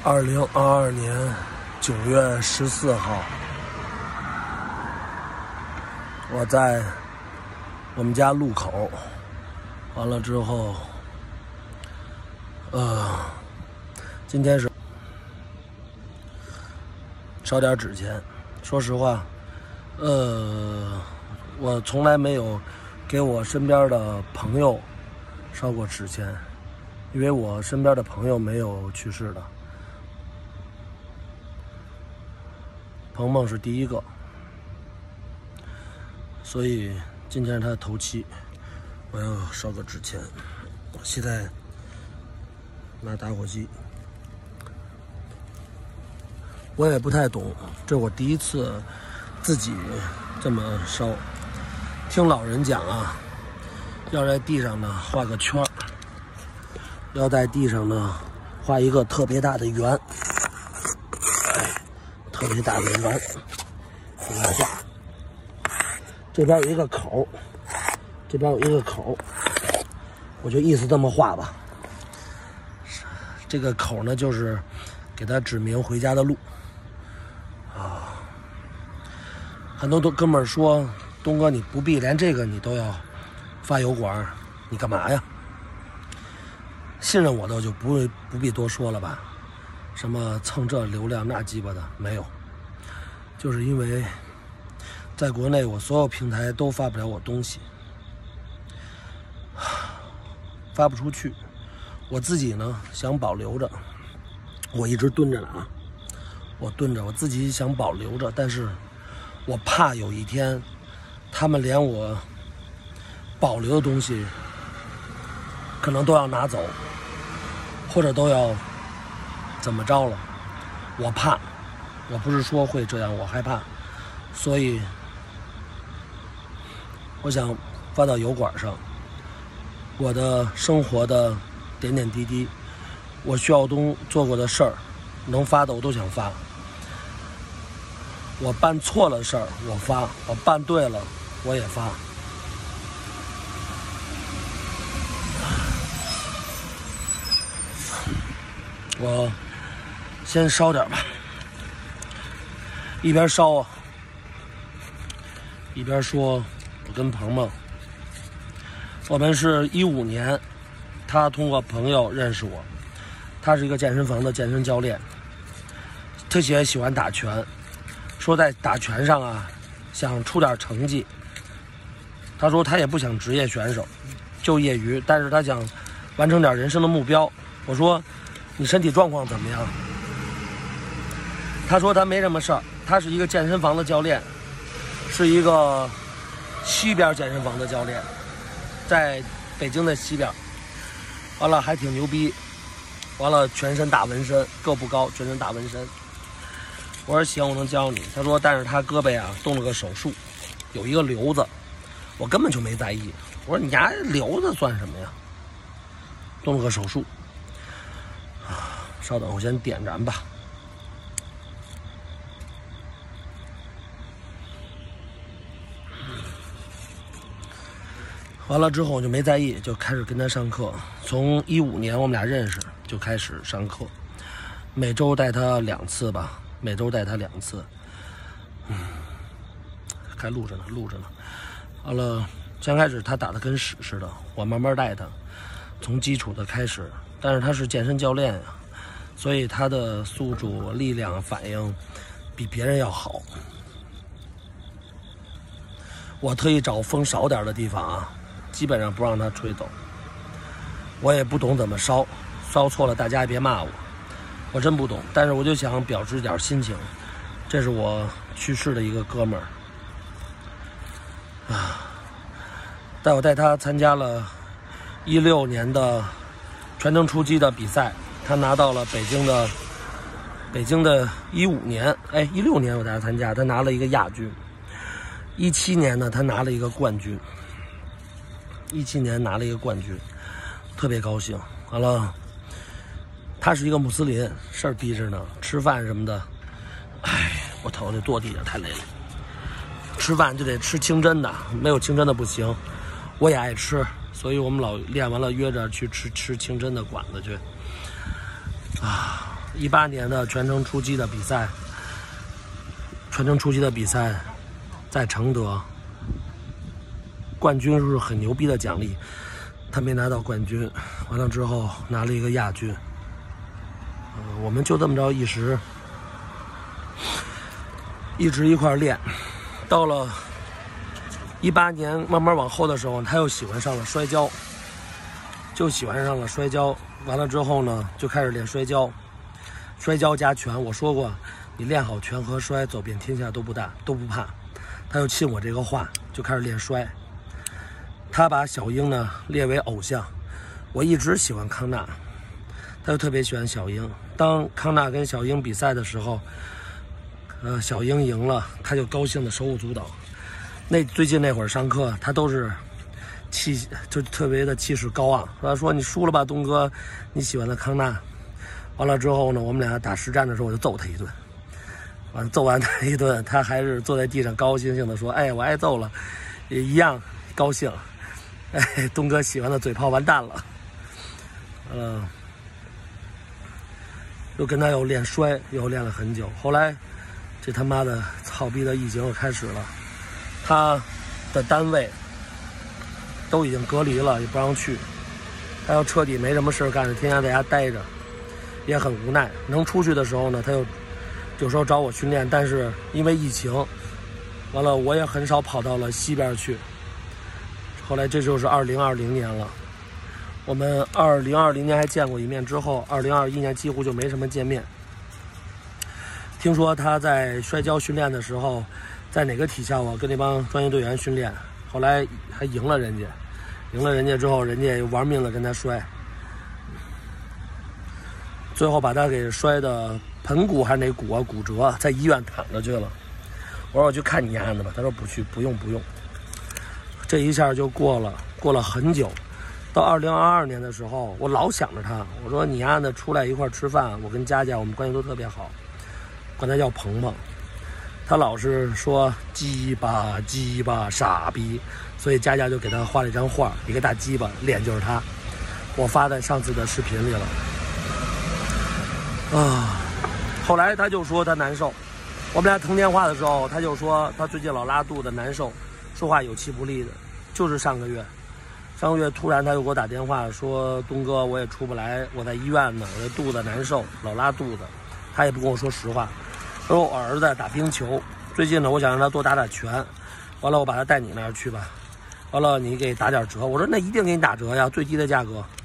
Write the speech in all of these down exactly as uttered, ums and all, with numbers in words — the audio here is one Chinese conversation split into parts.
二零二二年九月十四号，我在我们家路口，完了之后，呃，今天是烧点纸钱。说实话，呃，我从来没有给我身边的朋友烧过纸钱，因为我身边的朋友没有去世的。鹏鹏是第一个，所以今天是他的头七，我要烧个纸钱。现在拿打火机，我也不太懂，这我第一次自己这么烧。听老人讲啊，要在地上呢画个圈，要在地上呢画一个特别大的圆。特别大的圆，给它画。这边有一个口，这边有一个口，我就意思这么画吧。这个口呢，就是给他指明回家的路啊。很多都哥们儿说，东哥你不必连这个你都要发油管，你干嘛呀？信任我的我就不不必多说了吧。什么蹭这流量那鸡巴的没有，就是因为在国内我所有平台都发不了我东西，发不出去。我自己呢想保留着，我一直蹲着呢啊，我蹲着，我自己想保留着，但是我怕有一天他们连我保留的东西可能都要拿走，或者都要怎么着了，我怕，我不是说会这样，我害怕，所以我想发到油管上，我的生活的点点滴滴，我需要东做过的事儿，能发的我都想发。我办错了事儿我发，我办对了我也发。我先烧点吧，一边烧啊，一边说，我跟鹏鹏，我们是一五年，他通过朋友认识我，他是一个健身房的健身教练，特别喜欢打拳，说在打拳上啊，想出点成绩。他说他也不想职业选手，就业余，但是他想完成点人生的目标。我说你身体状况怎么样？他说他没什么事儿，他是一个健身房的教练，是一个西边健身房的教练，在北京的西边。完了还挺牛逼，完了全身大纹身，个不高，全身大纹身。我说行，我能教你。他说但是他胳膊啊动了个手术，有一个瘤子，我根本就没在意。我说你家瘤子算什么呀？动了个手术。稍等，我先点燃吧。完了之后我就没在意，就开始跟他上课。从一五年我们俩认识就开始上课，每周带他两次吧，每周带他两次。嗯，还录着呢，录着呢。完了，先开始他打得跟屎似的，我慢慢带他，从基础的开始。但是他是健身教练呀、啊。所以他的速度、力量、反应比别人要好。我特意找风少点的地方啊，基本上不让他吹走。我也不懂怎么烧，烧错了大家也别骂我，我真不懂。但是我就想表示点心情，这是我去世的一个哥们儿啊，带我带他参加了一六年的全程出击的比赛。他拿到了北京的，北京的一五年，哎，一六年我带他参加，他拿了一个亚军。一七年呢，他拿了一个冠军。一七年拿了一个冠军，特别高兴。完了，他是一个穆斯林，事儿逼着呢，吃饭什么的，哎，我头就坐地上太累了。吃饭就得吃清真的，没有清真的不行。我也爱吃，所以我们老练完了约着去吃吃清真的馆子去。啊， 一八年的全程出击的比赛，全程出击的比赛在承德，冠军是很牛逼的奖励，他没拿到冠军，完了之后拿了一个亚军。呃，我们就这么着一直一直一块练，到了一八年慢慢往后的时候，他又喜欢上了摔跤，就喜欢上了摔跤。完了之后呢，就开始练摔跤，摔跤加拳。我说过，你练好拳和摔，走遍天下都不大都不怕。他就信我这个话，就开始练摔。他把小英呢列为偶像，我一直喜欢康纳，他就特别喜欢小英。当康纳跟小英比赛的时候，呃，小英赢了，他就高兴的手舞足蹈。那最近那会儿上课，他都是气就特别的气势高昂。他说：“你输了吧，东哥，你喜欢的康纳。”完了之后呢，我们俩打实战的时候，我就揍他一顿。完揍完他一顿，他还是坐在地上高高兴兴的说：“哎，我挨揍了，也一样高兴。哎，东哥喜欢的嘴炮完蛋了。”嗯、呃，又跟他又练摔，又练了很久。后来，这他妈的操逼的疫情又开始了，他的单位都已经隔离了，也不让去。他要彻底没什么事干，天天在家待着，也很无奈。能出去的时候呢，他又有时候找我训练，但是因为疫情，完了我也很少跑到了西边去。后来这就是二零二零年了，我们二零二零年还见过一面，之后二零二一年几乎就没什么见面。听说他在摔跤训练的时候，在哪个体校啊，跟那帮专业队员训练，后来还赢了人家，赢了人家之后，人家又玩命了跟他摔，最后把他给摔的盆骨还是哪骨啊骨折，在医院躺着去了。我说我去看你丫的吧，他说不去，不用不用。这一下就过了，过了很久。到二零二二年的时候，我老想着他，我说你丫的出来一块吃饭，我跟佳佳我们关系都特别好，管他叫鹏鹏。他老是说鸡巴鸡巴傻逼，所以佳佳就给他画了一张画，一个大鸡巴，脸就是他。我发在上次的视频里了。啊，后来他就说他难受，我们俩通电话的时候，他就说他最近老拉肚子难受，说话有气不利的。就是上个月，上个月突然他又给我打电话说，东哥我也出不来，我在医院呢，我这肚子难受，老拉肚子。他也不跟我说实话，说我儿子打冰球，最近呢我想让他多打打拳，完了我把他带你那儿去吧，完了你给打点折。我说那一定给你打折呀，最低的价格。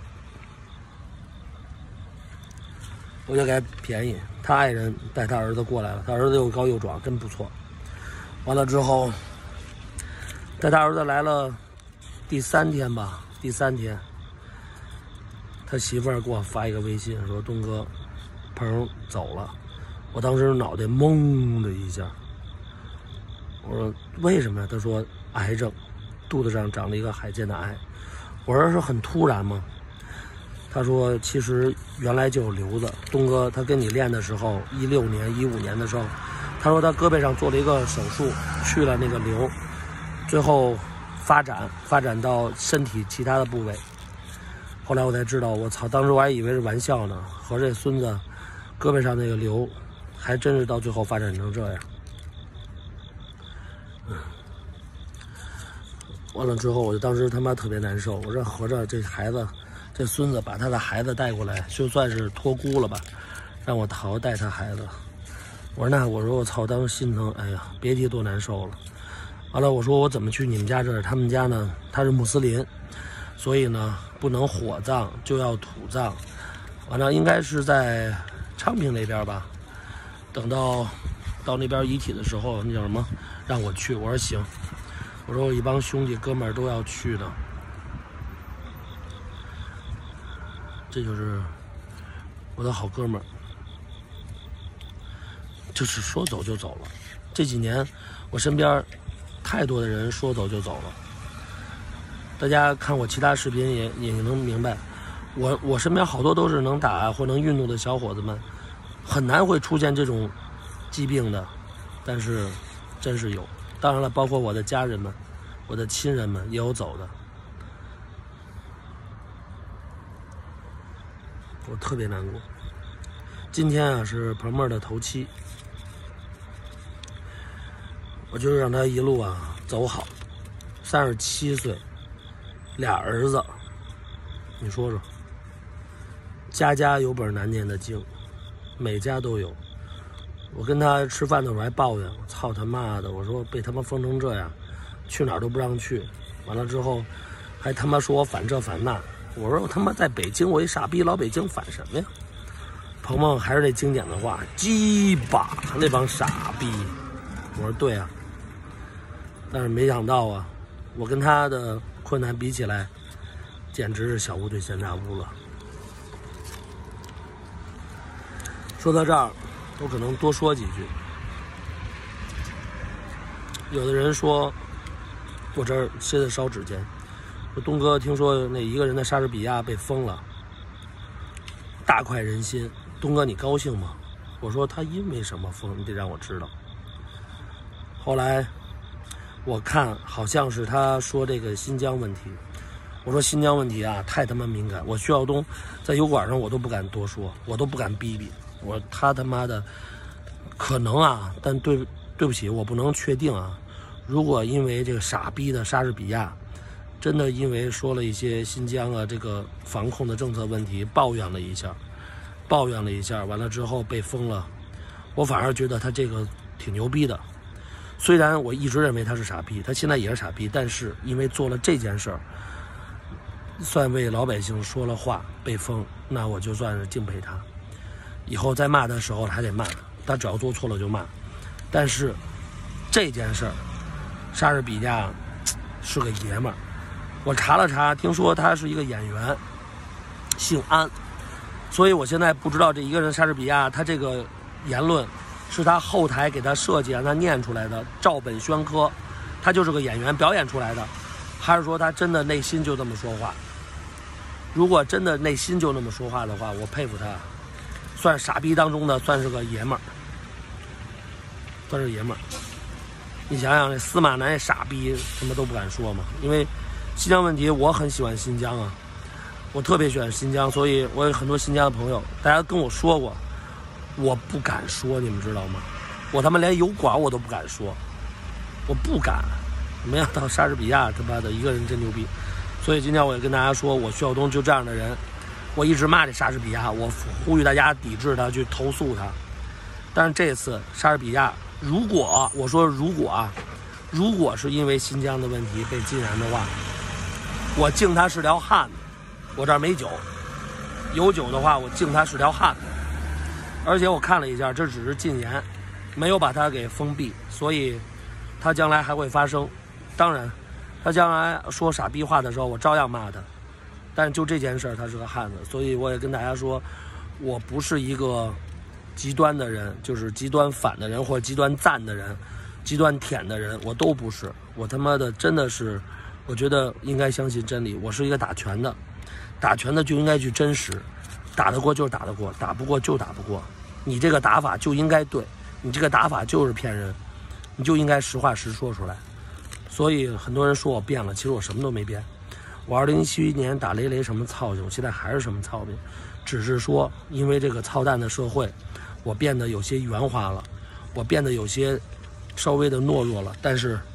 我就给他便宜，他爱人带他儿子过来了，他儿子又高又壮，真不错。完了之后，带他儿子来了第三天吧，第三天，他媳妇儿给我发一个微信说：“东哥，鹏走了。”我当时脑袋懵的一下，我说为什么呀？他说癌症，肚子上长了一个罕见的癌。我说是很突然吗？他说其实原来就有瘤子，东哥他跟你练的时候，一六年一五年的时候，他说他胳膊上做了一个手术，去了那个瘤，最后发展发展到身体其他的部位。后来我才知道，我操，当时我还以为是玩笑呢，和这孙子胳膊上那个瘤还真是到最后发展成这样。嗯，完了之后我就当时他妈特别难受，我说合着这孩子这孙子把他的孩子带过来，就算是托孤了吧，让我好好带他孩子。我说那我说我操，当时心疼，哎呀，别提多难受了。完了，我说我怎么去你们家这儿？他们家呢，他是穆斯林，所以呢不能火葬，就要土葬。完了，应该是在昌平那边吧。等到到那边遗体的时候，那叫什么？让我去。我说行。我说我一帮兄弟哥们儿都要去的。这就是我的好哥们儿，就是说走就走了。这几年我身边太多的人说走就走了，大家看我其他视频也也能明白，我我身边好多都是能打或能运动的小伙子们，很难会出现这种疾病的，但是真是有。当然了，包括我的家人们，我的亲人们也有走的。我特别难过， 今天啊是鹏鹏的头七，我就是让他一路啊走好。三十七岁，俩儿子，你说说，家家有本难念的经，每家都有。我跟他吃饭的时候还抱怨，我操他妈的，我说被他妈封成这样，去哪儿都不让去。完了之后，还他妈说我反这反那。我说我他妈在北京，我一傻逼，老北京反什么呀？鹏鹏还是那经典的话，鸡巴那帮傻逼。我说对啊，但是没想到啊，我跟他的困难比起来，简直是小巫对千家巫了。说到这儿，我可能多说几句。有的人说，我这儿现在烧纸钱。说东哥听说那一个人的莎士比亚被封了，大快人心。东哥你高兴吗？我说他因为什么封，你得让我知道。后来我看好像是他说这个新疆问题，我说新疆问题啊太他妈敏感，我徐晓东在油管上我都不敢多说，我都不敢逼逼。我说他他妈的可能啊，但对对不起，我不能确定啊。如果因为这个傻逼的莎士比亚真的因为说了一些新疆啊这个防控的政策问题，抱怨了一下，抱怨了一下，完了之后被封了，我反而觉得他这个挺牛逼的。虽然我一直认为他是傻逼，他现在也是傻逼，但是因为做了这件事儿，算为老百姓说了话被封，那我就算是敬佩他。以后再骂他的时候还得骂，他只要做错了就骂。但是这件事儿，莎士比亚是个爷们儿。我查了查，听说他是一个演员，姓安，所以我现在不知道这一个人莎士比亚他这个言论是他后台给他设计让他念出来的，照本宣科，他就是个演员表演出来的，还是说他真的内心就这么说话？如果真的内心就那么说话的话，我佩服他，算傻逼当中的算是个爷们儿，算是爷们儿。你想想，这司马南傻逼什么都不敢说嘛，因为新疆问题我很喜欢新疆啊，我特别喜欢新疆，所以我有很多新疆的朋友，大家跟我说过，我不敢说，你们知道吗？我他妈连油管我都不敢说，我不敢。没想到莎士比亚他妈的一个人真牛逼，所以今天我也跟大家说，我徐晓东就这样的人，我一直骂这莎士比亚，我呼吁大家抵制他，去投诉他。但是这次莎士比亚，如果我说如果啊，如果是因为新疆的问题被禁燃的话，我敬他是条汉子。我这儿没酒，有酒的话我敬他是条汉子。而且我看了一下，这只是禁言，没有把它给封闭，所以他将来还会发生。当然他将来说傻逼话的时候我照样骂他，但就这件事他是个汉子。所以我也跟大家说，我不是一个极端的人，就是极端反的人或者极端赞的人，极端舔的人，我都不是。我他妈的真的是，我觉得应该相信真理。我是一个打拳的，打拳的就应该去真实，打得过就是打得过，打不过就打不过。你这个打法就应该对，你这个打法就是骗人，你就应该实话实说出来。所以很多人说我变了，其实我什么都没变。我二零一七年打雷雷什么操性，我现在还是什么操性，只是说因为这个操蛋的社会，我变得有些圆滑了，我变得有些稍微的懦弱了。但是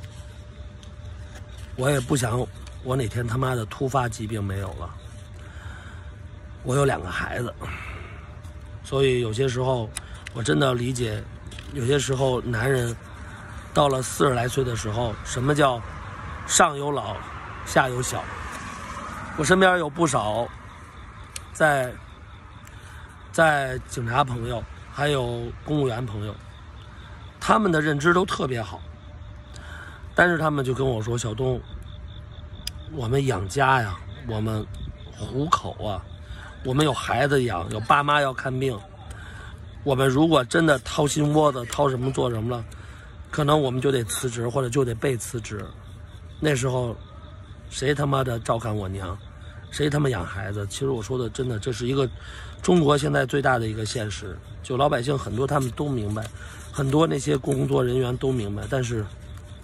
我也不想我哪天他妈的突发疾病没有了。我有两个孩子，所以有些时候我真的理解，有些时候男人到了四十来岁的时候，什么叫上有老下有小。我身边有不少在在警察朋友还有公务员朋友，他们的认知都特别好，但是他们就跟我说，小东，我们养家呀，我们糊口啊，我们有孩子养，有爸妈要看病，我们如果真的掏心窝子掏什么做什么了，可能我们就得辞职，或者就得被辞职。那时候谁他妈的照看我娘，谁他妈养孩子？其实我说的真的，这是一个中国现在最大的一个现实，就老百姓很多他们都明白，很多那些工作人员都明白，但是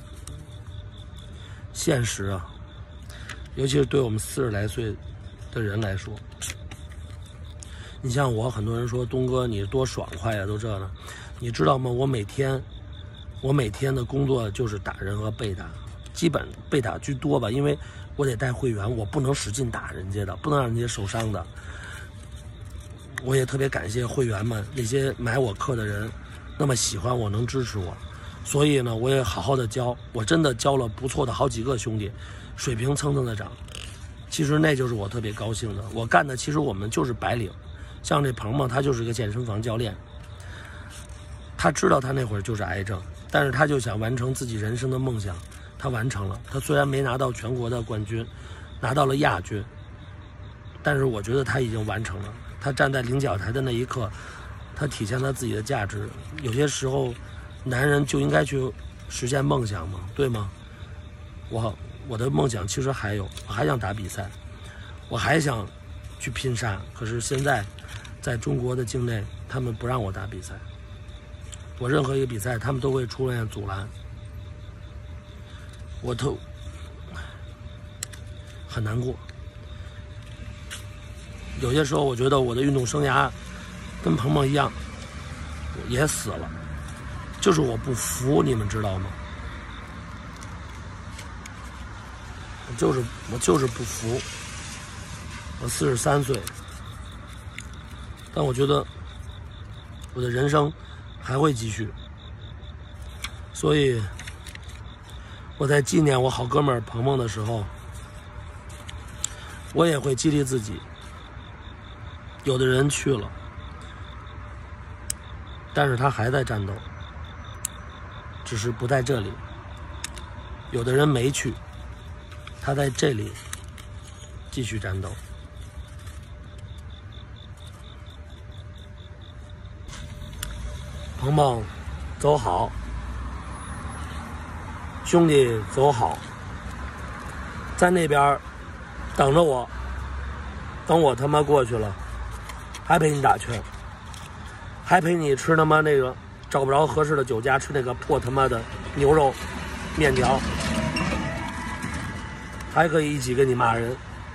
现实啊，尤其是对我们四十来岁的人来说， 你像我，很多人说东哥你多爽快呀，都这呢，你知道吗？我每天，我每天的工作就是打人和被打，基本被打居多吧，因为我得带会员，我不能使劲打人家的，不能让人家受伤的。我也特别感谢会员们，那些买我课的人，那么喜欢我，能支持我，所以呢，我也好好的教，我真的教了不错的好几个兄弟，水平蹭蹭的涨。其实那就是我特别高兴的，我干的其实我们就是白领，像这鹏鹏他就是个健身房教练，他知道他那会儿就是癌症，但是他就想完成自己人生的梦想，他完成了。他虽然没拿到全国的冠军，拿到了亚军，但是我觉得他已经完成了。他站在领奖台的那一刻，他体现了自己的价值。有些时候，男人就应该去实现梦想嘛，对吗？我我的梦想其实还有，我还想打比赛，我还想去拼杀。可是现在，在中国的境内，他们不让我打比赛。我任何一个比赛，他们都会出现阻拦，我都很难过。有些时候，我觉得我的运动生涯跟鹏鹏一样，也死了，就是我不服，你们知道吗？我就是我就是不服。我四十三岁，但我觉得我的人生还会继续，所以我在纪念我好哥们儿鹏鹏的时候，我也会激励自己。有的人去了，但是他还在战斗，只是不在这里。有的人没去，他在这里继续战斗。鹏鹏，走好，兄弟走好，在那边等着我，等我他妈过去了，还陪你打拳，还陪你吃他妈那个找不着合适的酒家吃那个破他妈的牛肉面条，还可以一起跟你骂人。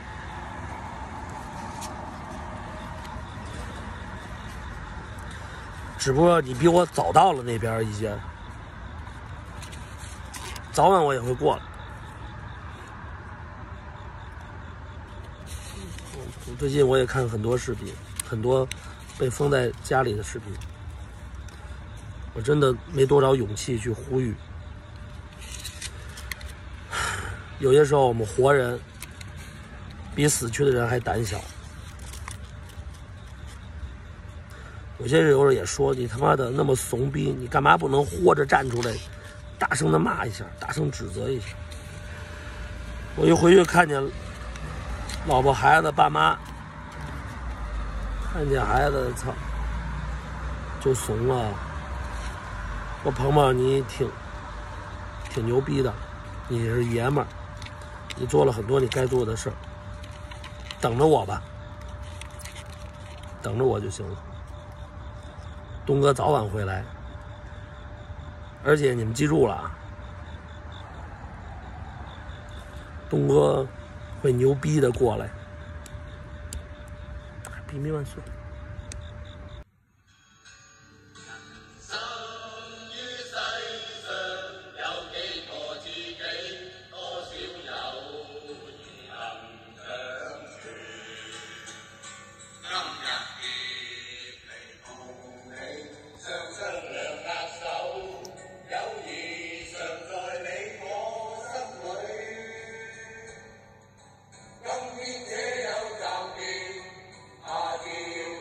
只不过你比我早到了那边一些，早晚我也会过来。最近我也看很多视频，很多被封在家里的视频，我真的没多少勇气去呼吁。有些时候我们活人比死去的人还胆小。有些人也说你他妈的那么怂逼，你干嘛不能活着站出来，大声的骂一下，大声指责一下？我一回去看见老婆孩子爸妈，看见孩子操就怂了。我鹏鹏你挺挺牛逼的，你是爷们儿，你做了很多你该做的事儿，等着我吧，等着我就行了。东哥早晚会来，而且你们记住了啊，东哥会牛逼的过来。平民万岁！ 今天這有集結，夏朝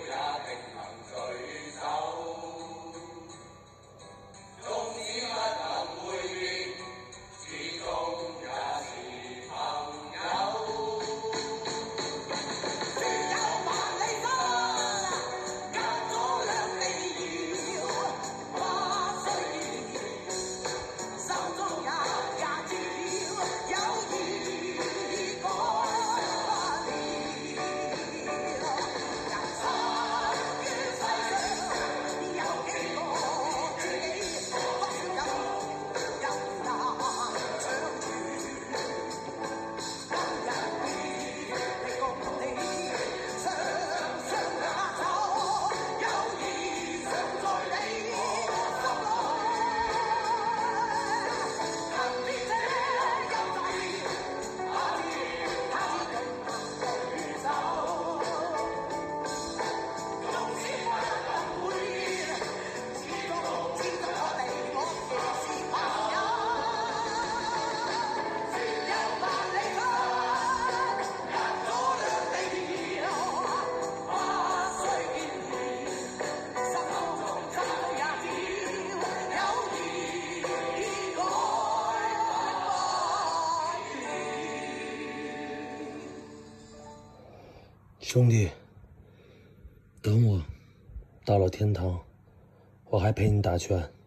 兄弟，等我到了天堂，我还陪你打拳。